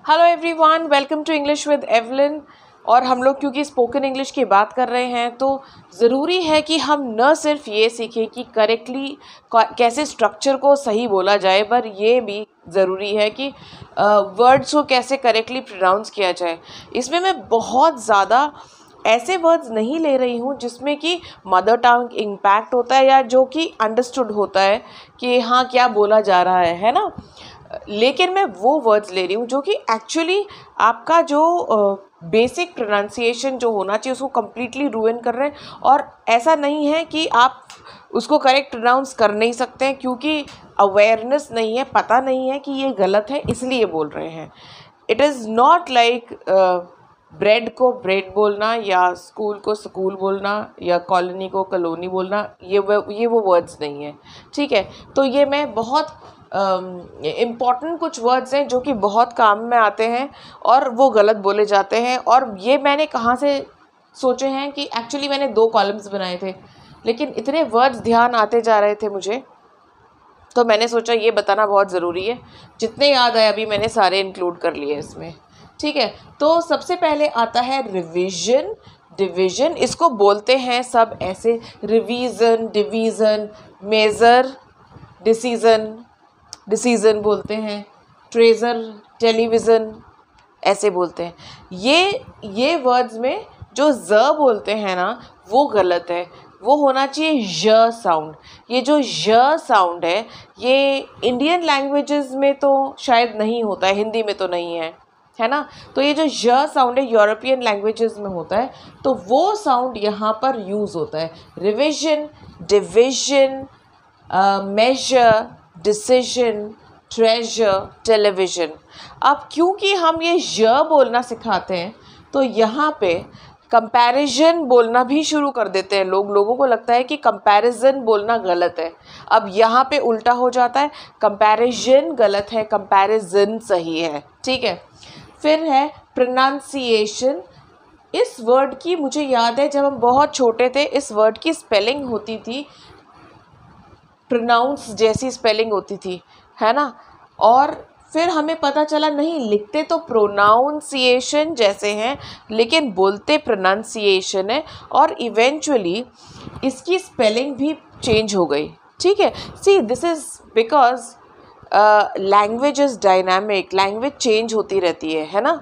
Hello everyone, welcome to English with Evelyn. और हम लोग क्योंकि स्पोकन इंग्लिश की बात कर रहे हैं तो ज़रूरी है कि हम न सिर्फ ये सीखें कि करेक्टली कैसे स्ट्रक्चर को सही बोला जाए, पर ये भी ज़रूरी है कि वर्ड्स को कैसे करेक्टली प्रोनाउंस किया जाए। इसमें मैं बहुत ज़्यादा ऐसे वर्ड्स नहीं ले रही हूँ जिसमें कि मदर टंग इम्पैक्ट होता है या जो कि अंडरस्टूड होता है कि हाँ क्या बोला जा रहा है ना। लेकिन मैं वो वर्ड्स ले रही हूँ जो कि एक्चुअली आपका जो बेसिक प्रोनाउंसिएशन जो होना चाहिए उसको कम्प्लीटली रूइन कर रहे हैं। और ऐसा नहीं है कि आप उसको करेक्ट प्रोनाउंस कर नहीं सकते हैं क्योंकि अवेयरनेस नहीं है, पता नहीं है कि ये गलत है इसलिए बोल रहे हैं। It is not like bread को ब्रेड बोलना या स्कूल को स्कूल बोलना या कॉलोनी को कॉलोनी बोलना, ये वो वर्ड्स नहीं है। ठीक है, तो ये मैं बहुत इम्पॉर्टेंट कुछ वर्ड्स हैं जो कि बहुत काम में आते हैं और वो गलत बोले जाते हैं। और ये मैंने कहाँ से सोचे हैं कि एक्चुअली मैंने 2 कॉलम्स बनाए थे, लेकिन इतने वर्ड्स ध्यान आते जा रहे थे मुझे, तो मैंने सोचा ये बताना बहुत ज़रूरी है। जितने याद आए अभी मैंने सारे इंक्लूड कर लिए इसमें। ठीक है, तो सबसे पहले आता है रिवीजन, डिवीज़न। इसको बोलते हैं सब ऐसे, revision, division, measure, decision, decision बोलते हैं, ट्रेज़र, टेलीविज़न, ऐसे बोलते हैं। ये वर्ड्स में जो ज़ बोलते हैं ना वो गलत है, वो होना चाहिए य साउंड। ये जो य साउंड है ये इंडियन लैंग्वेजेस में तो शायद नहीं होता है, हिंदी में तो नहीं है ना। तो ये जो य साउंड है यूरोपियन लैंग्वेजेस में होता है, तो वो साउंड यहाँ पर यूज़ होता है। Revision, division, measure, decision, treasure, television. अब क्योंकि हम ये य बोलना सिखाते हैं तो यहाँ पे कंपैरिजन बोलना भी शुरू कर देते हैं लोगों को लगता है कि कंपैरिजन बोलना गलत है। अब यहाँ पे उल्टा हो जाता है, कंपैरिजन गलत है, कंपैरिजन सही है। ठीक है, फिर है प्रोनाउंसिएशन। इस वर्ड की मुझे याद है जब हम बहुत छोटे थे इस वर्ड की स्पेलिंग होती थी, प्रोनाउंस जैसी स्पेलिंग होती थी, है ना। और फिर हमें पता चला नहीं, लिखते तो प्रोनाउंसिएशन जैसे हैं लेकिन बोलते प्रोनाउंसिएशन है, और इवेंचुअली इसकी स्पेलिंग भी चेंज हो गई। ठीक है, see this is because language is dynamic, language change होती रहती है ना।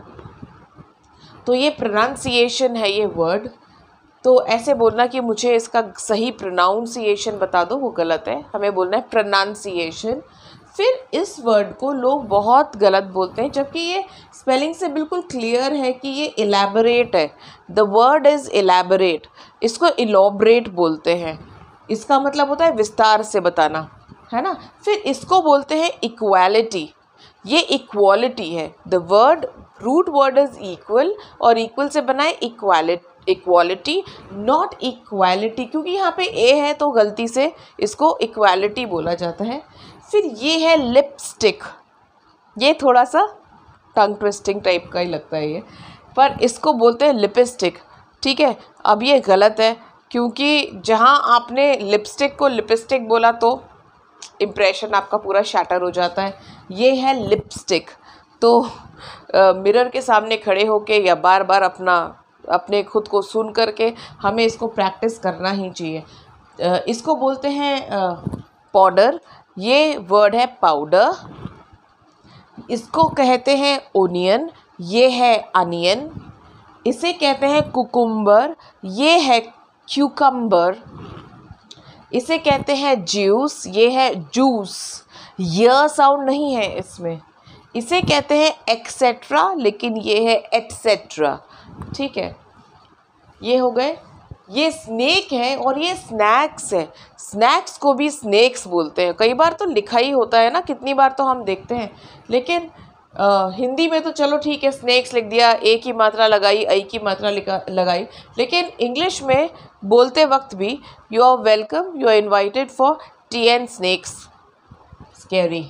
तो ये प्रोनाउंसिएशन है ये वर्ड, तो ऐसे बोलना कि मुझे इसका सही प्रोनाउंसिएशन बता दो वो गलत है, हमें बोलना है प्रोनाउंसिएशन। फिर इस वर्ड को लोग बहुत गलत बोलते हैं जबकि ये स्पेलिंग से बिल्कुल क्लियर है कि ये इलैबोरेट है। द वर्ड इज़ इलैबोरेट, इसको इलॉबरेट बोलते हैं। इसका मतलब होता है विस्तार से बताना, है ना। फिर इसको बोलते हैं इक्वालिटी, ये इक्वालिटी है। The word root word is equal और इक्वल से बना है इक्वालिटी, नॉट इक्वालिटी, क्योंकि यहाँ पे ए है तो गलती से इसको इक्वालिटी बोला जाता है। फिर ये है लिपस्टिक, ये थोड़ा सा टंग ट्विस्टिंग टाइप का ही लगता है ये, पर इसको बोलते हैं लिपस्टिक। ठीक है, अब ये गलत है क्योंकि जहाँ आपने लिपस्टिक को लिपस्टिक बोला तो इम्प्रेशन आपका पूरा शैटर हो जाता है। ये है लिपस्टिक। तो मिरर के सामने खड़े होके या बार बार अपने खुद को सुन करके हमें इसको प्रैक्टिस करना ही चाहिए। इसको बोलते हैं पाउडर, ये वर्ड है पाउडर। इसको कहते हैं ओनियन, ये है अनियन। इसे कहते हैं कुकुम्बर, ये है क्यूकम्बर। इसे कहते हैं जूस, ये है जूस, य साउंड नहीं है इसमें। इसे कहते हैं एक्सेट्रा, लेकिन ये है एटसेट्रा। ठीक है, ये हो गए। ये स्नेक है और ये स्नैक्स है। स्नैक्स को भी स्नेक्स बोलते हैं। कई बार तो लिखा ही होता है ना, कितनी बार तो हम देखते हैं, लेकिन हिंदी में तो चलो ठीक है स्नेक्स लिख दिया, ए की मात्रा लगाई, आई की मात्रा लगाई, लेकिन इंग्लिश में बोलते वक्त भी you are welcome, you are invited for tea and snacks, scary.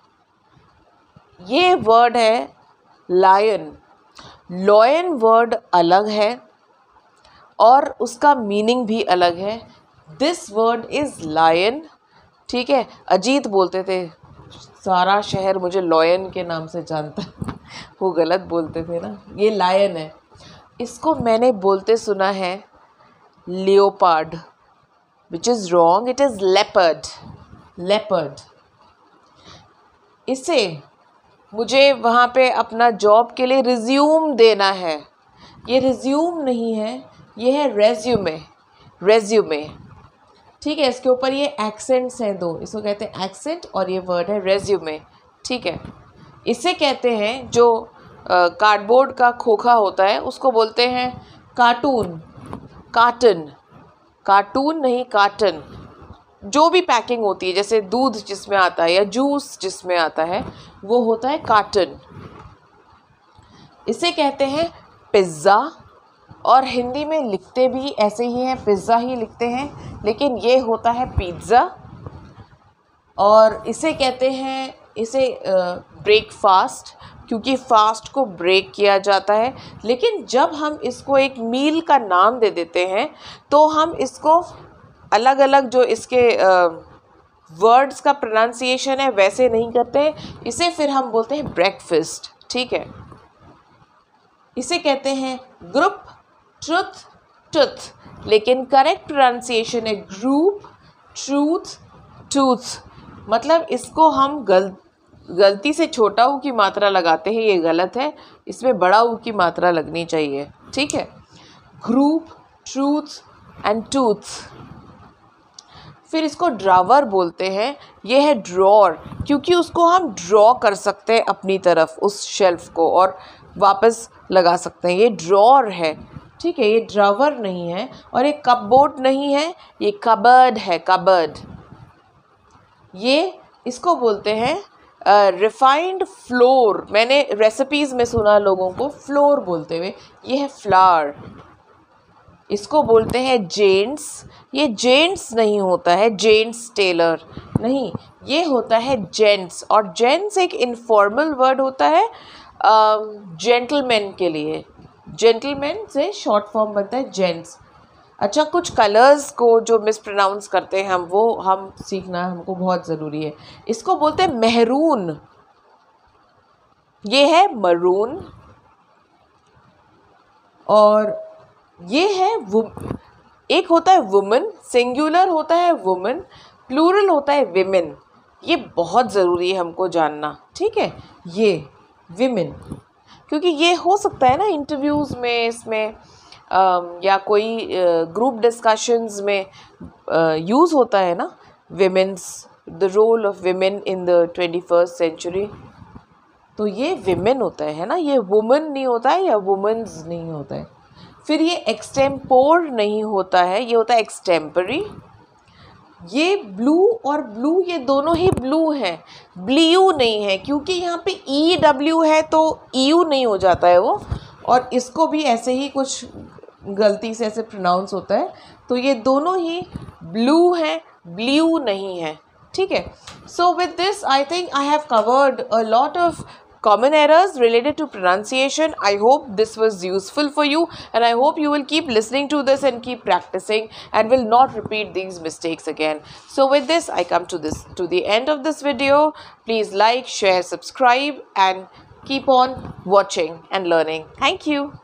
ये वर्ड है लायन। लॉयन वर्ड अलग है और उसका मीनिंग भी अलग है। This word is lion. ठीक है, अजीत बोलते थे सारा शहर मुझे लॉयन के नाम से जानता है। वो गलत बोलते थे ना। ये लायन है, इसको मैंने बोलते सुना है leopard, which is wrong, it is leopard, leopard. इसे मुझे वहाँ पे अपना जॉब के लिए रिज्यूम देना है, ये रिज्यूम नहीं है, ये है रेज्यूमे, रेज्यूमे। ठीक है, इसके ऊपर ये एक्सेंट्स हैं दो, इसको कहते हैं एक्सेंट और ये वर्ड है रेज्यूमे। ठीक है, इसे कहते हैं जो कार्डबोर्ड का खोखा होता है उसको बोलते हैं कार्टून, कार्टन, कार्टून नहीं कार्टन। जो भी पैकिंग होती है जैसे दूध जिसमें आता है या जूस जिसमें आता है वो होता है कार्टन। इसे कहते हैं पिज़्ज़ा, और हिंदी में लिखते भी ऐसे ही हैं, पिज़्ज़ा ही लिखते हैं, लेकिन ये होता है पिज़्ज़ा। और इसे कहते हैं, इसे ब्रेकफास्ट, क्योंकि फास्ट को ब्रेक किया जाता है। लेकिन जब हम इसको एक मील का नाम दे देते हैं तो हम इसको अलग अलग जो इसके वर्ड्स का प्रोनाउंसिएशन है वैसे नहीं करते हैं, इसे फिर हम बोलते हैं ब्रेकफास्ट। ठीक है, इसे कहते हैं ग्रुप, ट्रुथ, टुथ, लेकिन करेक्ट प्रोनाउंसिएशन है ग्रुप, ट्रूथ, टूथ। मतलब इसको हम गलती से छोटा ऊ की मात्रा लगाते हैं, ये गलत है, इसमें बड़ा ऊ की मात्रा लगनी चाहिए। ठीक है, ग्रुप, ट्रूथ एंड टूथ। फिर इसको ड्रावर बोलते हैं, ये है ड्रॉर, क्योंकि उसको हम ड्रॉ कर सकते हैं अपनी तरफ उस शेल्फ को और वापस लगा सकते हैं, ये ड्रॉर है। ठीक है, ये ड्रावर नहीं है, और ये कपबोर्ड नहीं है, ये कबर्ड है, कबर्ड। ये इसको बोलते हैं रिफाइंड फ्लोर, मैंने रेसिपीज़ में सुना लोगों को फ्लोर बोलते हुए, ये है फ्लावर। इसको बोलते हैं जेंट्स, ये जेंट्स नहीं होता है, जेंट्स टेलर नहीं, ये होता है जेंट्स, और जेंट्स एक इनफॉर्मल वर्ड होता है जेंटलमैन के लिए, जेंटलमैन से शॉर्ट फॉर्म बनता है जेंट्स। अच्छा, कुछ कलर्स को जो मिस प्रोनाउंस करते हैं वो हम सीखना हमको बहुत ज़रूरी है। इसको बोलते हैं मेहरून, ये है मरून, और ये है एक होता है वुमन, सिंगुलर होता है वुमन, प्लूरल होता है विमेन। ये बहुत ज़रूरी है हमको जानना। ठीक है, ये विमेन, क्योंकि ये हो सकता है ना इंटरव्यूज़ में, इसमें या कोई ग्रुप डिस्कशंस में यूज़ होता है ना, women's, the role of women in the 21st century. तो ये विमेन होता है ना, ये वुमन नहीं होता है या वुमेन्स नहीं होता है। फिर ये एक्सटेम्पोर नहीं होता है, ये होता है एक्सटेम्परी। ये ब्लू और ब्लू ये दोनों ही ब्लू हैं, ब्लू नहीं है, क्योंकि यहाँ पे EW है तो EU नहीं हो जाता है वो, और इसको भी ऐसे ही कुछ गलती से ऐसे प्रोनाउंस होता है, तो ये दोनों ही ब्लू हैं, ब्लू नहीं है। ठीक है, so with this I think I have covered a lot of common errors related to pronunciation. I hope this was useful for you, and I hope you will keep listening to this and keep practicing and will not repeat these mistakes again. So with this I come to the end of this video. Please like, share, subscribe and keep on watching and learning. Thank you.